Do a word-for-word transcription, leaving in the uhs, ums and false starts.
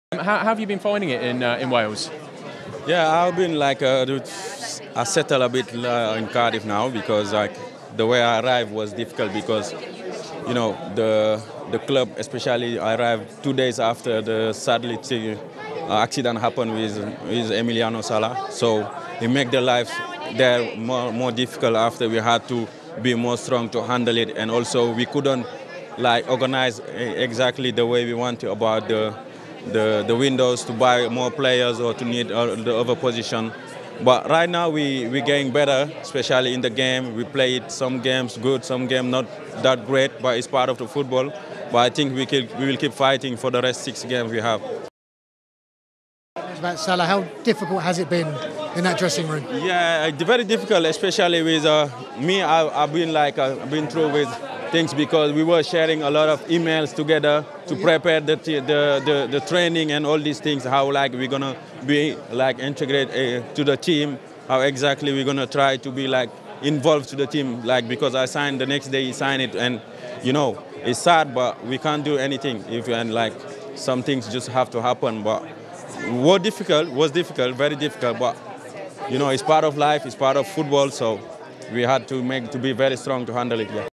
How, how have you been finding it in uh, in Wales? Yeah, I've been like uh, I settled a bit uh, in Cardiff now because like the way I arrived was difficult because you know the the club, especially I arrived two days after the sadly uh, accident happened with with Emiliano Sala, so it made the life there more more difficult after we had to be more strong to handle it, and also we couldn't like organize exactly the way we wanted about the the, the windows to buy more players or to need uh, the other position. But right now we, we're getting better, especially in the game. We played some games good, some games not that great, but it's part of the football. But I think we, keep, we will keep fighting for the rest six games we have. About Salah, how difficult has it been in that dressing room? Yeah, very difficult, especially with uh, me. I, I've been like uh, I've been through with things because we were sharing a lot of emails together to prepare the the the, the training and all these things. How like we're gonna be like integrate uh, to the team. How exactly we're gonna try to be like involved to the team. Like because I signed the next day, he signed it, and you know it's sad, but we can't do anything. If and like some things just have to happen, but. Was difficult, was difficult, very difficult, but you know, it's part of life, it's part of football, so we had to make to be very strong to handle it. Yeah.